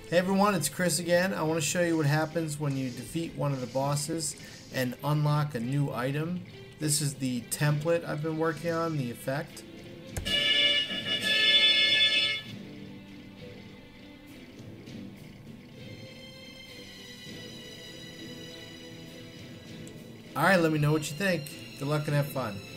Hey everyone, it's Chris again. I want to show you what happens when you defeat one of the bosses and unlock a new item. This is the template I've been working on, the effect. Alright, let me know what you think. Good luck and have fun.